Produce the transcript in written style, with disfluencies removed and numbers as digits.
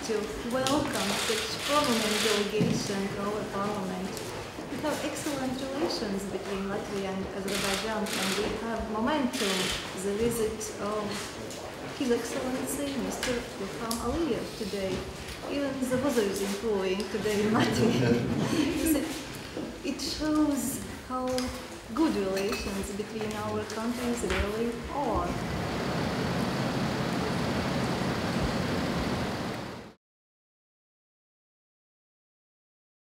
to welcome such prominent delegation to our parliament. We have excellent relations between Latvia and Azerbaijan, and we have momentum, the visit of His Excellency Mr. Ilham Aliyev today. Even the weather is improving today in Latvia. It shows how good relations between our countries really